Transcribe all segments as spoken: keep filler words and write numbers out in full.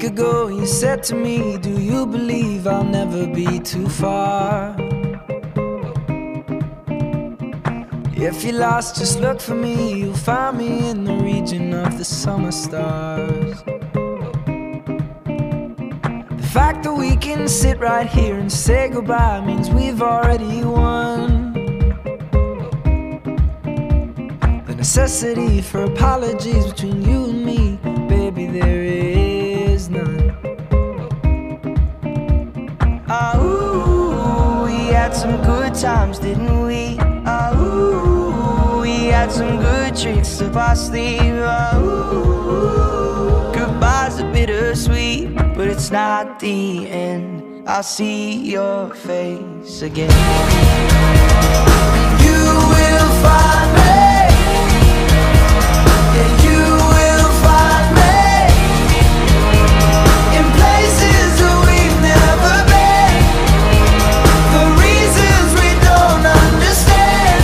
week ago you said to me, do you believe I'll never be too far? If you're lost, just look for me, you'll find me in the region of the summer stars. The fact that we can sit right here and say goodbye means we've already won. The necessity for apologies between you and me, baby, there is none. Ah, ooh, we had some good times, didn't we? Ah, ooh, we had some good tricks up our sleeve. Ah, ooh, goodbye's a bittersweet, but it's not the end. I'll see your face again. You will find me. Yeah, you will find me in places that we've never been, for reasons we don't understand.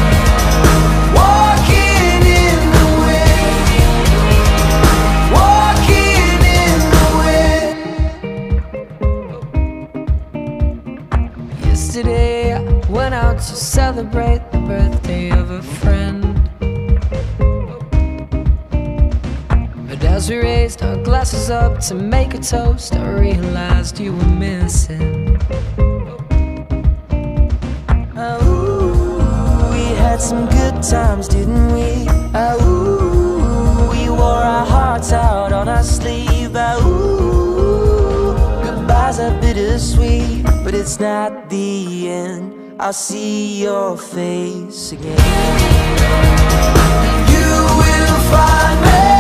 Walking in the wind, walking in the wind. Yesterday I went out to celebrate the birthday of a friend. As we raised our glasses up to make a toast, I realized you were missing. Oh, we had some good times, didn't we? Oh, we wore our hearts out on our sleeve. Oh, goodbyes are bittersweet, but it's not the end. I'll see your face again. You will find me.